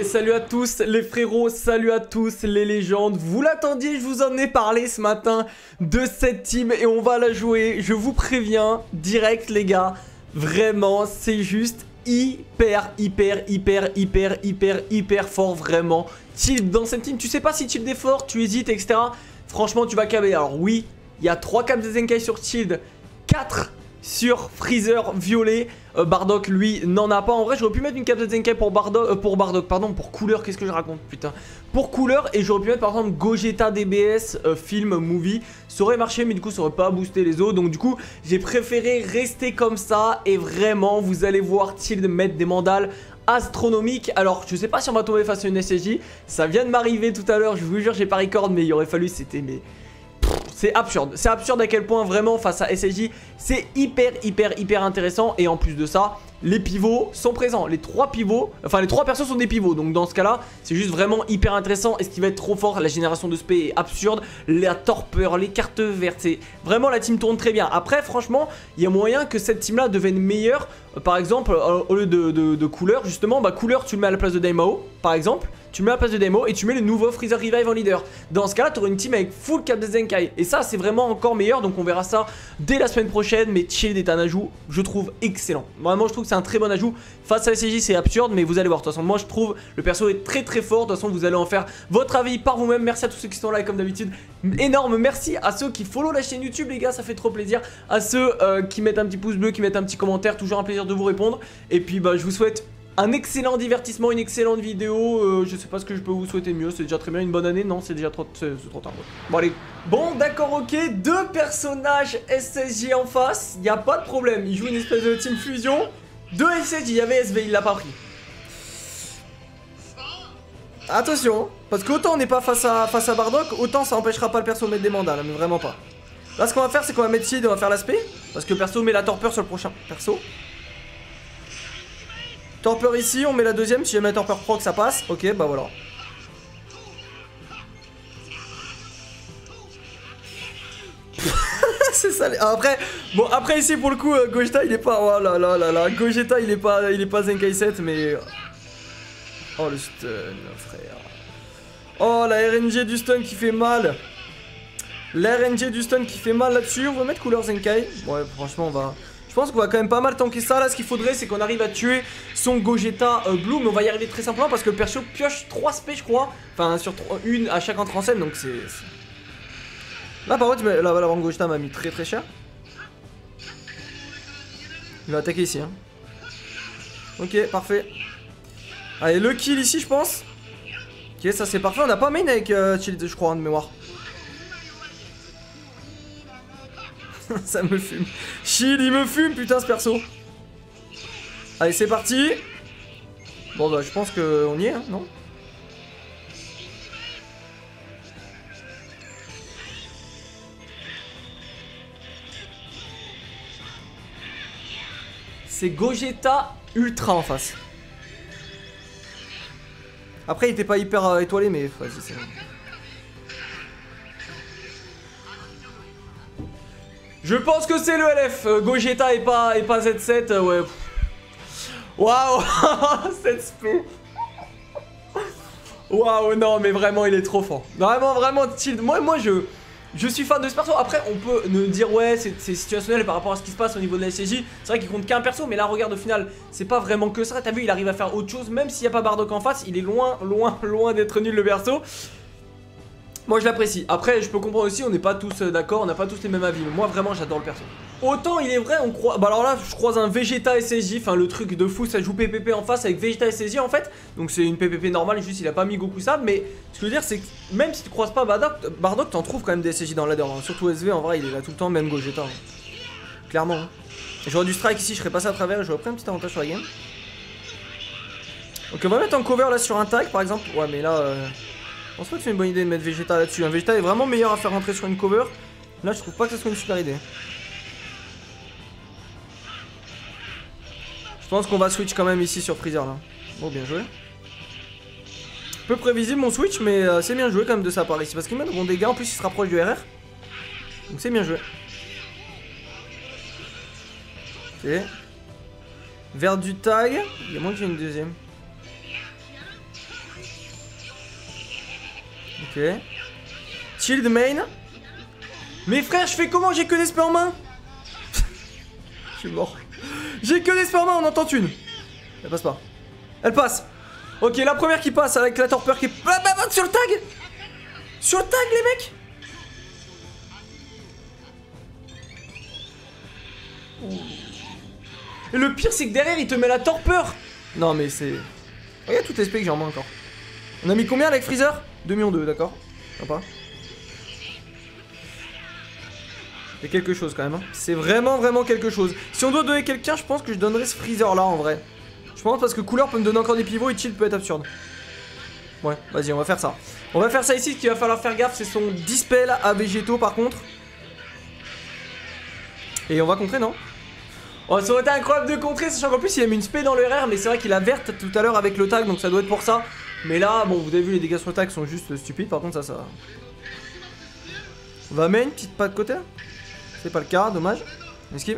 Salut à tous les frérots, salut à tous les légendes. Vous l'attendiez, je vous en ai parlé ce matin de cette team et on va la jouer. Je vous préviens, direct les gars, vraiment c'est juste hyper fort vraiment. Tilt dans cette team, tu sais pas si Tilt est fort, tu hésites etc. Franchement tu vas câbler. Alors oui, il y a 3 caps de Zenkai sur Tilt, 4 sur Freezer violet. Bardock lui n'en a pas. En vrai j'aurais pu mettre une cape de Zenkai pour Bardock, pardon, pour couleur. Qu'est-ce que je raconte putain, pour couleur. Et j'aurais pu mettre par exemple Gogeta DBS film movie. Ça aurait marché mais du coup ça aurait pas boosté les autres. Donc du coup j'ai préféré rester comme ça. Et vraiment vous allez voir Tilt mettre des mandales astronomiques. Alors je sais pas si on va tomber face à une SSJ. Ça vient de m'arriver tout à l'heure. Je vous jure j'ai pas record mais il aurait fallu, c'était mais... C'est absurde à quel point vraiment face à SSJ c'est hyper intéressant. Et en plus de ça les pivots sont présents, les 3 pivots, enfin les 3 persos sont des pivots. Donc dans ce cas là c'est juste vraiment hyper intéressant. Et ce qui va être trop fort, la génération de spé est absurde. La torpeur, les cartes vertes, c'est vraiment la team tourne très bien. Après franchement il y a moyen que cette team là devienne meilleure. Par exemple au lieu de couleur justement, bah couleur tu le mets à la place de Daimao par exemple. Tu mets à la place de Daimao et tu mets le nouveau Freezer Revive en leader. Dans ce cas là tu auras une team avec full cap de Zenkai. Et ça c'est vraiment encore meilleur. Donc on verra ça dès la semaine prochaine. Mais Chill est un ajout je trouve excellent. Vraiment je trouve que c'est un très bon ajout. Face à SCJ c'est absurde mais vous allez voir. De toute façon moi je trouve le perso est très fort. De toute façon vous allez en faire votre avis par vous-même. Merci à tous ceux qui sont là et comme d'habitude énorme merci à ceux qui follow la chaîne YouTube les gars, ça fait trop plaisir. À ceux qui mettent un petit pouce bleu, qui mettent un petit commentaire, toujours un plaisir de vous répondre. Et puis bah je vous souhaite un excellent divertissement, une excellente vidéo. Je sais pas ce que je peux vous souhaiter mieux. C'est déjà très bien, une bonne année. Non, c'est déjà trop tard. Bon allez. Bon d'accord, ok. 2 personnages SSJ en face. Il n'y a pas de problème. Il joue une espèce de team fusion. 2 SSJ, il y avait SV, il l'a pas pris. Attention, parce qu'autant on n'est pas face à Bardock, autant ça empêchera pas le perso de mettre des mandales, mais vraiment pas. Là ce qu'on va faire c'est qu'on va mettre Seed et on va faire l'aspect. Parce que le perso met la torpeur sur le prochain perso. Torpeur ici, on met la deuxième, si jamais torpeur proc ça passe. Ok bah voilà. C'est ça. Après, bon après ici pour le coup Gogeta il est pas. Oh là là là là. Gogeta il est pas Zenkai 7 mais. Oh le stun frère. Oh la RNG du stun qui fait mal. La RNG du stun qui fait mal là-dessus. On va mettre couleur Zenkai. Ouais franchement on va. Je pense qu'on va quand même pas mal tanker ça. Là ce qu'il faudrait c'est qu'on arrive à tuer son Gogeta Blue. Mais on va y arriver très simplement parce que le perso pioche 3 spé je crois. Enfin sur une à chaque entrée en scène. Donc c'est... Là par contre la Valorant Gogeta m'a mis très cher. Il va attaquer ici hein. Ok parfait. Allez le kill ici je pense. Ok ça c'est parfait. On n'a pas main avec Chill je crois de mémoire. Ça me fume. Chill il me fume putain ce perso. Allez c'est parti. Bon bah je pense qu'on y est hein, non? C'est Gogeta Ultra en face. Après il était pas hyper étoilé mais vas-y c'est bon. Je pense que c'est le LF. Gogeta et pas Z7 ouais. Waouh. Cette spé. Waouh non mais vraiment il est trop fort. Vraiment Tilt. Moi je suis fan de ce perso. Après on peut nous dire ouais c'est situationnel par rapport à ce qui se passe au niveau de la SCJ. C'est vrai qu'il compte qu'un perso mais là regarde au final c'est pas vraiment que ça. T'as vu il arrive à faire autre chose. Même s'il n'y a pas Bardock en face il est loin d'être nul le perso. Moi je l'apprécie. Après je peux comprendre aussi on n'est pas tous d'accord. On n'a pas tous les mêmes avis. Mais moi vraiment j'adore le perso. Autant il est vrai on croit. Bah alors là je croise un Vegeta SSJ. Enfin le truc de fou ça joue PPP en face avec Vegeta SSJ en fait. Donc c'est une PPP normale juste il a pas mis Goku Sab. Mais ce que je veux dire c'est que même si tu croises pas Bardock t'en trouves quand même des SSJ dans le ladder hein. Surtout SV en vrai il est là tout le temps même Gogeta hein. Clairement hein. J'aurais du strike ici je serais passé à travers et j'aurais pris un petit avantage sur la game. Donc on va mettre un cover là sur un tag par exemple. Ouais mais là je pense pas que c'est une bonne idée de mettre Vegeta là-dessus. Un Vegeta est vraiment meilleur à faire rentrer sur une cover. Là je trouve pas que ce soit une super idée. Je pense qu'on va switch quand même ici sur Freezer là. Bon bien joué. Peu prévisible mon switch mais c'est bien joué quand même de sa part ici. Parce qu'il met de bons dégâts en plus il se rapproche du RR. Donc c'est bien joué. Ok. Vers du tag. Il y a moins que j'ai une deuxième. Ok. Shield main. Mais frère, je fais comment? J'ai que des spells en main. Je suis mort. J'ai que des spells en main, on en tente une. Elle passe pas. Elle passe. Ok, la première qui passe avec la torpeur qui est... sur le tag. Sur le tag, les mecs. Et le pire, c'est que derrière, il te met la torpeur. Non, mais c'est... Regarde toutes les spells que j'ai en main encore. On a mis combien avec Freezer? 2 millions 2, d'accord. Sympa. C'est quelque chose quand même, hein. C'est vraiment quelque chose. Si on doit donner quelqu'un, je pense que je donnerais ce Freezer là en vrai. Je pense parce que couleur peut me donner encore des pivots et chill peut être absurde. Ouais, vas-y, on va faire ça. On va faire ça ici, ce qu'il va falloir faire gaffe, c'est son dispel à végétaux par contre. Et on va contrer, non? Oh, ça aurait été incroyable de contrer, sachant qu'en plus il a mis une spé dans le RR, mais c'est vrai qu'il a verte tout à l'heure avec le tag, donc ça doit être pour ça. Mais là, bon, vous avez vu, les dégâts sur le tag sont juste stupides, par contre ça... On va main, petite pas de côté. C'est pas le cas, dommage. Esquive.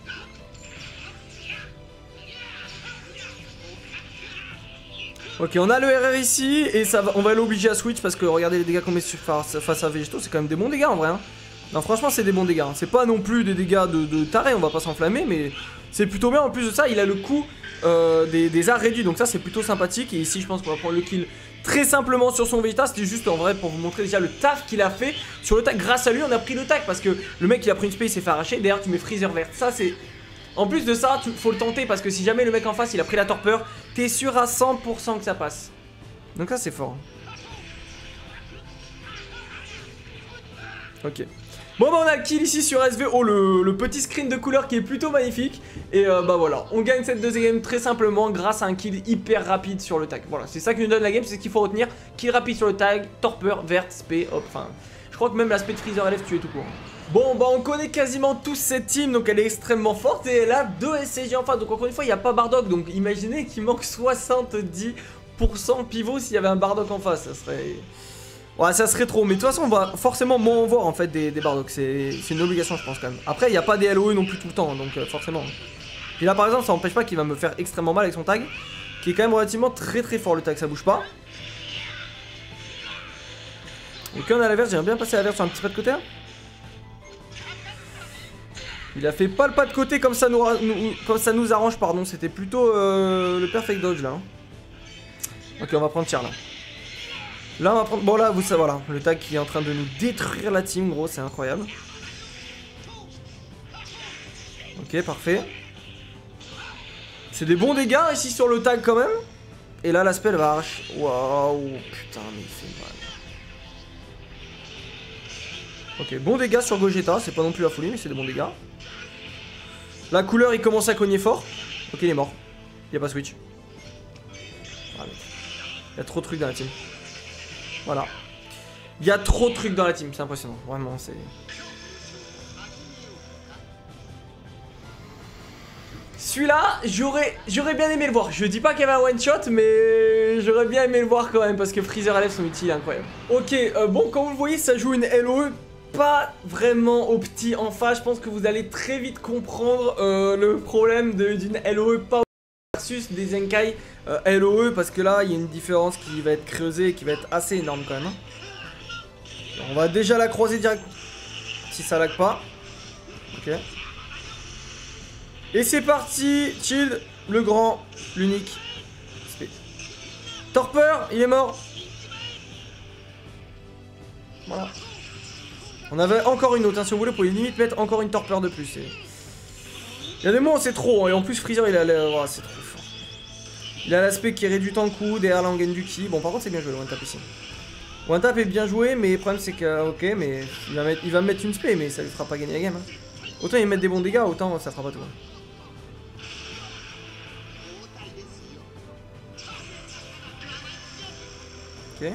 Ok, on a le RR ici, et ça va, on va l'obliger à switch, parce que regardez les dégâts qu'on met face à végétaux, c'est quand même des bons dégâts en vrai, hein. Non, franchement, c'est des bons dégâts. C'est pas non plus des dégâts de taré, on va pas s'enflammer, mais c'est plutôt bien. En plus de ça, il a le coup des arts réduits, donc ça, c'est plutôt sympathique. Et ici, je pense qu'on va prendre le kill très simplement sur son Vegeta. C'était juste en vrai pour vous montrer déjà le taf qu'il a fait sur le tag. Grâce à lui, on a pris le tag parce que le mec, il a pris une spé, il s'est fait arracher. D'ailleurs, tu mets Freezer verte. Ça, c'est. En plus de ça, faut le tenter parce que si jamais le mec en face, il a pris la torpeur, t'es sûr à 100% que ça passe. Donc, ça, c'est fort. Ok. Bon bah on a le kill ici sur SV. Oh le petit screen de couleur qui est plutôt magnifique. Et bah voilà, on gagne cette deuxième game très simplement grâce à un kill hyper rapide sur le tag. Voilà, c'est ça qui nous donne la game, c'est ce qu'il faut retenir. Kill rapide sur le tag, torpeur, verte, spé, hop, enfin... Je crois que même la spé de Freezer LF tué tout court. Bon bah on connaît quasiment tous cette team, donc elle est extrêmement forte. Et elle a 2 SCG en face, donc encore une fois il n'y a pas Bardock. Donc imaginez qu'il manque 70% pivot s'il y avait un Bardock en face, ça serait... Ouais, ça serait trop, mais de toute façon on va forcément moins en voir en fait des Bardock, c'est une obligation je pense quand même. Après il n'y a pas des LOE non plus tout le temps, donc forcément. Puis là par exemple ça n'empêche pas qu'il va me faire extrêmement mal avec son tag, qui est quand même relativement très fort le tag, ça bouge pas. Et quand on a la verte, j'aimerais bien passer la verte sur un petit pas de côté. Il a fait pas le pas de côté comme ça nous arrange, pardon, c'était plutôt le perfect dodge là. Ok, on va prendre tir là. Là on va prendre... Bon là vous savez, voilà, le tag qui est en train de nous détruire la team gros, c'est incroyable. Ok, parfait. C'est des bons dégâts ici sur le tag quand même. Et là la spell va arracher. Waouh, putain mais il fait mal. Ok, bons dégâts sur Gogeta, c'est pas non plus la folie mais c'est des bons dégâts. La couleur il commence à cogner fort. Ok, il est mort. Il y a pas switch. Ah, mec. Il y a trop de trucs dans la team. Voilà. Il y a trop de trucs dans la team, c'est impressionnant. Vraiment, c'est... Celui-là, j'aurais bien aimé le voir. Je dis pas qu'il y avait un one shot, mais j'aurais bien aimé le voir quand même parce que Freezer LF son outil est incroyable. Ok, bon, comme vous le voyez, ça joue une LOE pas vraiment au petit en face. Je pense que vous allez très vite comprendre le problème d'une LOE pas versus des Zenkai LOE, parce que là il y a une différence qui va être creusée et qui va être assez énorme quand même. On va déjà la croiser direct si ça lag pas. Ok. Et c'est parti, Chill, le grand, l'unique. Torpeur, il est mort. Voilà. On avait encore une autre, hein, si vous voulez, pour limite mettre encore une torpeur de plus. Il y a des moments c'est trop, hein, et en plus Freezer il a oh, c'est trop fort. Il a l'aspect qui réduit tant de coups, derrière là on gagne du ki. Bon par contre c'est bien joué le one tap ici. One tap est bien joué, mais le problème c'est que, ok, mais il va me mettre une spé, mais ça lui fera pas gagner la game. Hein. Autant il met des bons dégâts, autant ça fera pas tout. Hein. Ok.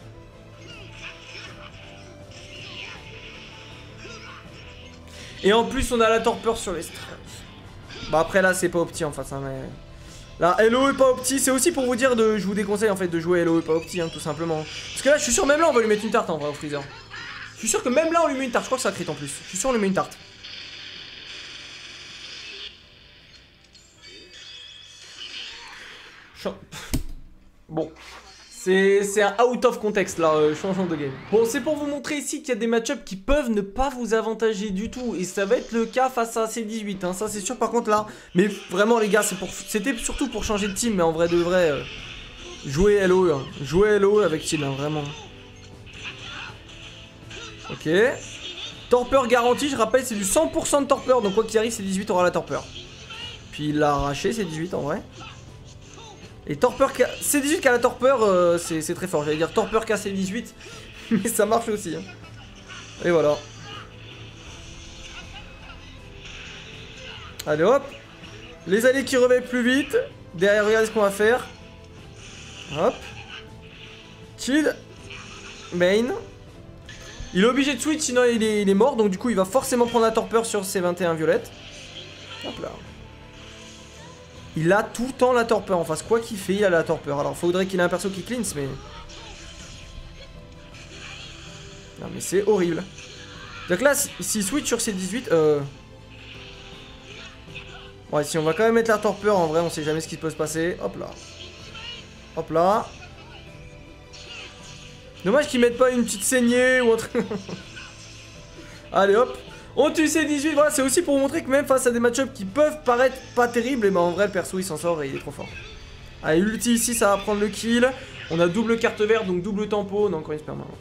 Et en plus on a la torpeur sur les stress. Bah après là c'est pas opti en face hein, mais... Là LOE pas opti, c'est aussi pour vous dire je vous déconseille en fait de jouer LOE pas opti hein, tout simplement. Parce que là je suis sûr même là on va lui mettre une tarte en vrai au Freezer. Je suis sûr que même là on lui met une tarte, je crois que ça crit en plus. Je suis sûr on lui met une tarte. Bon. C'est un out of context là, changeant de game. Bon, c'est pour vous montrer ici qu'il y a des match-ups qui peuvent ne pas vous avantager du tout. Et ça va être le cas face à C18, hein, ça c'est sûr par contre là. Mais vraiment les gars, c'était surtout pour changer de team, mais en vrai de vrai, jouez LOE, hein. Jouez LOE avec Chill, hein, vraiment. Ok. Torpeur garanti, je rappelle, c'est du 100% de torpeur, donc quoi qu'il arrive, C18 aura la torpeur. Puis il l'a arraché, C18 en vrai. Et torpeur C18 qui a la torpeur, c'est très fort. J'allais dire torpeur K C18, mais ça marche aussi. Hein. Et voilà. Allez hop. Les alliés qui réveillent plus vite. Derrière, regardez ce qu'on va faire. Hop. Chill. Main. Il est obligé de switch, sinon il est mort. Donc du coup, il va forcément prendre la torpeur sur ses 21 violettes. Hop là. Il a tout le temps la torpeur en face, quoi qu'il fait, il a la torpeur. Alors faudrait qu'il ait un perso qui cleanse, mais... Non mais c'est horrible. Donc là, s'il switch sur ses 18... Ouais, si on va quand même mettre la torpeur, en vrai, on sait jamais ce qui peut se passer. Hop là. Hop là. Dommage qu'ils mettent pas une petite saignée ou autre. Allez hop. On tue C18, voilà, c'est aussi pour vous montrer que même face à des match-ups qui peuvent paraître pas terribles, et ben en vrai le perso il s'en sort et il est trop fort. Allez, ulti ici, ça va prendre le kill. On a double carte verte, donc double tempo. Non, encore une sperma.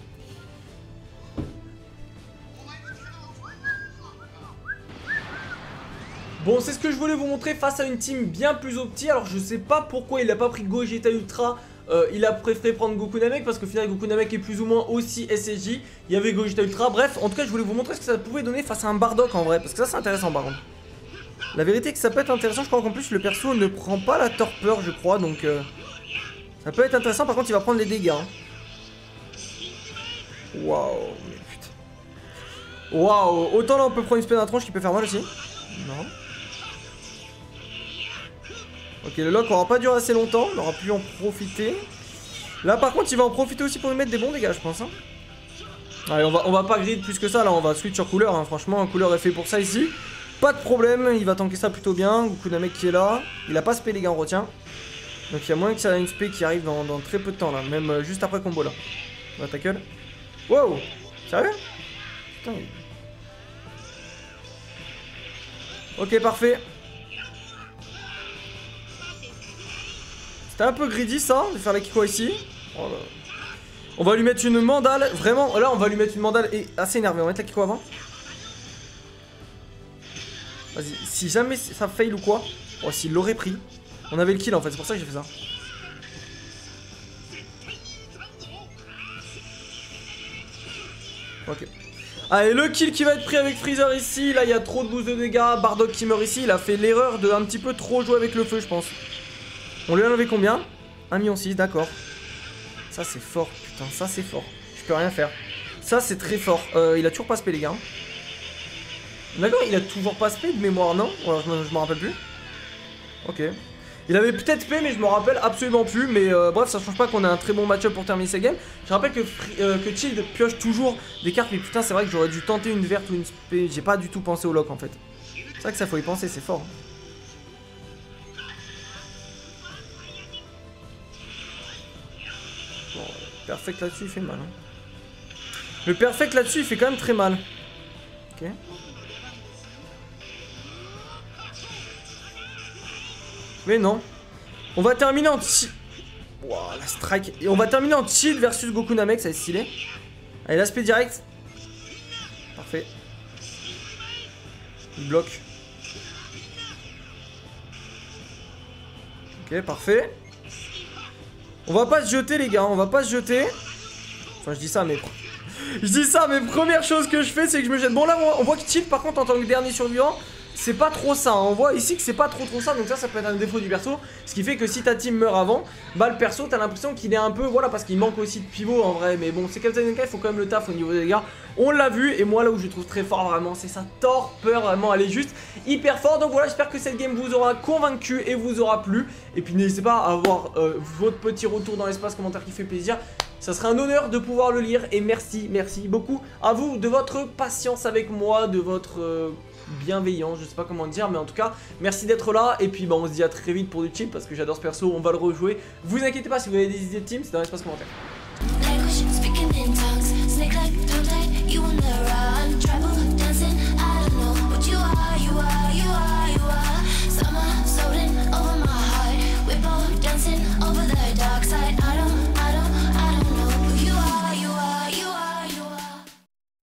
Bon, c'est ce que je voulais vous montrer face à une team bien plus opti. Alors je sais pas pourquoi il a pas pris Gogeta Ultra. Il a préféré prendre Goku Namek parce qu'au final Goku Namek est plus ou moins aussi SSJ. Il y avait Gogeta Ultra. Bref, en tout cas je voulais vous montrer ce que ça pouvait donner face à un Bardock en vrai. Parce que ça c'est intéressant par contre. La vérité est que ça peut être intéressant. Je crois qu'en plus le perso ne prend pas la torpeur je crois. Donc ça peut être intéressant. Par contre il va prendre les dégâts. Hein. Waouh. Mais putain. Waouh. Autant là on peut prendre une spé dans la tronche qui peut faire mal aussi. Non. Ok, le lock aura pas duré assez longtemps, on aura pu en profiter. Là par contre il va en profiter aussi pour lui mettre des bons dégâts je pense hein. Allez on va pas grid plus que ça, là on va switch sur couleur hein. Franchement un couleur est fait pour ça ici. Pas de problème, il va tanker ça plutôt bien. Goku Namek qui est là, il a pas spé les gars on retient. Donc il y a moyen que ça ait une spé qui arrive dans très peu de temps là. Même juste après combo là. On va tackle. Wow. Sérieux? Putain. Ok parfait. C'était un peu greedy ça, de faire la Kiko ici. Oh là. On va lui mettre une mandale. Vraiment, là on va lui mettre une mandale et assez énervé. On va mettre la Kiko avant. Vas-y, si jamais ça fail ou quoi. Oh, s'il l'aurait pris. On avait le kill en fait, c'est pour ça que j'ai fait ça. Ok. Allez, le kill qui va être pris avec Freezer ici. Là, il y a trop de boost de dégâts. Bardock qui meurt ici. Il a fait l'erreur de un petit peu trop jouer avec le feu, je pense. On lui a enlevé combien? 1,6 million, d'accord. Ça c'est fort, putain, ça c'est fort. Je peux rien faire. Ça c'est très fort. Il a toujours pas spé les gars. D'accord, il a toujours pas spé de mémoire, non? Ou alors je m'en rappelle plus. Ok. Il avait peut-être spé mais je m'en rappelle absolument plus. Mais bref, ça change pas qu'on a un très bon match-up pour terminer cette game. Je rappelle que Chill pioche toujours des cartes. Mais putain, c'est vrai que j'aurais dû tenter une verte ou une spé. J'ai pas du tout pensé au lock en fait. C'est vrai que ça faut y penser, c'est fort. Le perfect là-dessus il fait mal hein. Le perfect là-dessus il fait quand même très mal. Ok. Mais non. On va terminer en wow, la strike. Et on va terminer en Chill versus Goku Namek, ça va être stylé. Allez l'aspect direct. Parfait. Il bloque. Ok parfait. On va pas se jeter les gars, on va pas se jeter. Enfin je dis ça mais... première chose que je fais c'est que je me jette. Bon là on voit que Chill par contre en tant que dernier survivant c'est pas trop ça, on voit ici que c'est pas trop ça. Donc ça peut être un défaut du perso. Ce qui fait que si ta team meurt avant, bah le perso t'as l'impression qu'il est un peu... Voilà parce qu'il manque aussi de pivot en vrai. Mais bon c'est comme ça, il faut quand même le taf au niveau des dégâts. On l'a vu et moi là où je trouve très fort vraiment c'est sa torpeur. Vraiment elle est juste hyper fort. Donc voilà, j'espère que cette game vous aura convaincu et vous aura plu. Et puis n'hésitez pas à avoir votre petit retour dans l'espace commentaire qui fait plaisir. Ça serait un honneur de pouvoir le lire. Et merci beaucoup à vous de votre patience avec moi, de votre... bienveillant, je sais pas comment dire, mais en tout cas, merci d'être là. Et puis, bah, on se dit à très vite pour du chill parce que j'adore ce perso, on va le rejouer. Vous inquiétez pas si vous avez des idées de team, c'est dans l'espace commentaire.